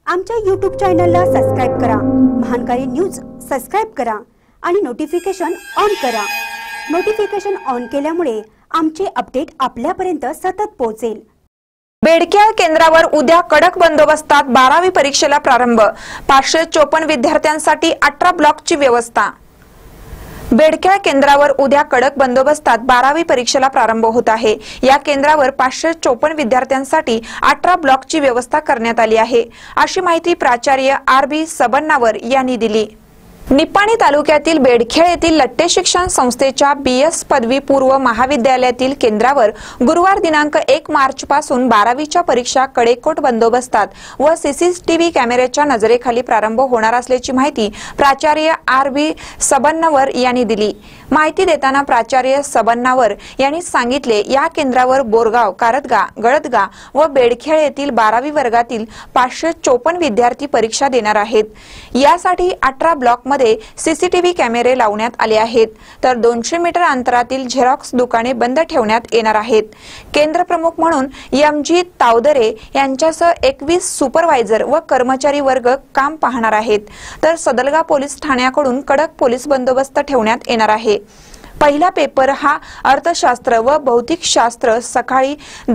आमच्या YouTube चॅनलला subscribe करा, महानकारी न्यूज सबस्क्राइब करा आणि नोटिफिकेशन ऑन करा। नोटिफिकेशन ऑन केल्यामुळे आमचे अपडेट आपल्यापर्यंत सतत पोहोचेल। बेडक्याळ केंद्रावर उद्या कडक बंदोबस्तात 12वी परीक्षेला प्रारंभ। 554 विद्यार्थ्यांसाठी 18 ब्लॉकची व्यवस्था। बेडक्याळ केंद्रावर उद्या कडक बंदोबस्तात 12वी परीक्षेला प्रारंभ होत आहे। या केंद्रावर 554 विद्यार्थ्यांसाठी 18 ब्लॉकची व्यवस्था करण्यात आली आहे, अशी माहिती प्राचार्य RB सबन्नावर यांनी दिली। निपाणी तालुक्यातील बेडखेळ येथील लट्टे शिक्षण संस्थेच्या BS पदवी पूर्व महाविद्यालयातील केंद्रावर गुरुवार दिनांक 1 मार्च पासून 12वीच्या परीक्षा कडेकोट बंदोबस्तात व CCTV कॅमेऱ्याच्या नजरेखाली प्रारंभ होणार असल्याची माहिती प्राचार्य RB सबन्नावर यांनी दिली। माहिती देताना प्राचार्य सबन्नावर यांनी सांगितले, या केंद्रावर बोरगाव, कारदगा, गळदगा व बेडखेळ येथील 12वी वर्गातील 554 विद्यार्थी परीक्षा देणार आहेत। यासाठी 18 ब्लॉक मध्ये CCTV कॅमेरे लावण्यात आले आहेत, तर 200 मीटर अंतरातील झेरॉक्स दुकाने बंद ठेवण्यात येणार आहेत। केंद्र प्रमुख म्हणून MG तावदरे यांच्यासह 21 सुपरवायझर व कर्मचारी वर्ग काम पाहणार आहेत, तर सदलगा पोलीस ठाण्याकडून कडक पोलीस बंदोबस्त ठेवण्यात येणार आहे। पहिला पेपर हा अर्थशास्त्र व भौतिकशास्त्र सकाळी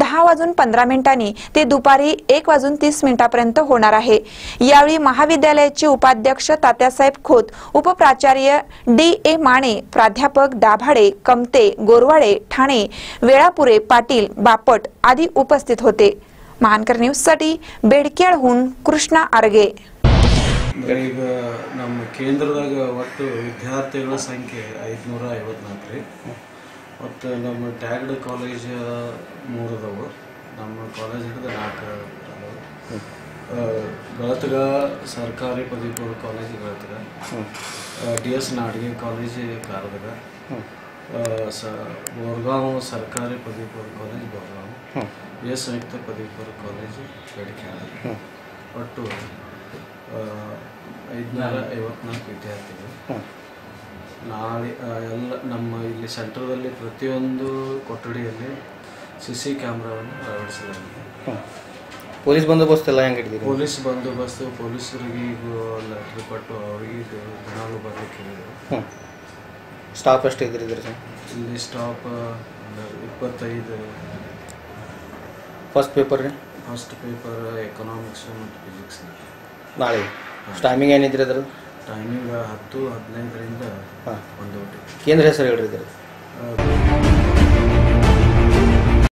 10:15 ते दुपारी 1:30 होणार आहे। यावेळी महाविद्यालयाचे उपाध्यक्ष तात्यासाहेब खोत, उपप्राचार्य DA माने, प्राध्यापक दाभाडे, कमते, गोरवाडे, ठाणे, वेळापुरे, पाटील, बापट आदी उपस्थित होते। महानकर न्यूजसाठी बेडक्याळहून कृष्णा आरगे। ಈಗ ನಮ್ಮ ಕೇಂದ್ರದಾಗ ಒಟ್ಟು ವಿದ್ಯಾರ್ಥಿಗಳ ಸಂಖ್ಯೆ 554 ರೀ। ಮತ್ತು ನಮ್ಮ ಟ್ಯಾಗ್ಡ್ ಕಾಲೇಜ್ 3 ಅದಾವು, ನಮ್ಮ ಕಾಲೇಜ್ ಹಿಡಿದು 4 ಅದಾವು। ಗಳತಗ ಸರ್ಕಾರಿ ಪದವಿ ಪೂರ್ವ college Galatga, DS Nadge college Karadaga, Borgaon ಸರ್ಕಾರಿ ಪದವಿ ಪೂರ್ವ ಕಾಲೇಜ್ बोरगाव, BS ಸಂಯುಕ್ತ ಪದವಿ ಪೂರ್ವ ಕಾಲೇಜ್ ಬೆಡಕ್ಯಾಳ। ಒಟ್ಟು 554 ವಿದ್ಯಾರ್ಥಿಗಳು। ನಾಳೆ ಎಲ್ಲ ನಮ್ಮ ಇಲ್ಲಿ ಸೆಂಟರ್ದಲ್ಲಿ ಪ್ರತಿಯೊಂದು ಕೊಠಡಿಯಲ್ಲಿ CC ಕ್ಯಾಮ್ರಾವನ್ನು ಅಳವಡಿಸಲಾಗಿದೆ। ಪೊಲೀಸ್ ಬಂದೋಬಸ್ತ್ ಎಲ್ಲ ಹೆಂಗೆ ಇಟ್ಟಿದ್ದೀರಿ? ಪೊಲೀಸ್ ಬಂದೋಬಸ್ತು ಪೊಲೀಸರಿಗೆ ಈಗ ಲೆಟ್ರ್ ಕೊಟ್ಟು ಅವರಿಗೆ ದಿನಾಲು ಬರಲಿಕ್ಕೆ ಹೇಳಿದರು। ಸ್ಟಾಪ್ ಎಷ್ಟು ಇದ್ರಿ ಸರ್? ಇಲ್ಲಿ ಸ್ಟಾಪ್ 25। ಫಸ್ಟ್ ಪೇಪರ್ ರೀ? ಫಸ್ಟ್ ಪೇಪರ್ ಎಕನಾಮಿಕ್ಸ್ ಮತ್ತು ಫಿಸಿಕ್ಸ್ ನಾಳೆ ಟೈಮಿಂಗ್ ಏನಿದ್ರಿ ಅದ್ರ? ಟೈಮಿಂಗ್ 10:15 ರಿಂದ 1 ಗಂಟೆ। ಕೇಂದ್ರ ಹೆಸರು ಹೇಳ್ರಿ ಇದ್ರಿ?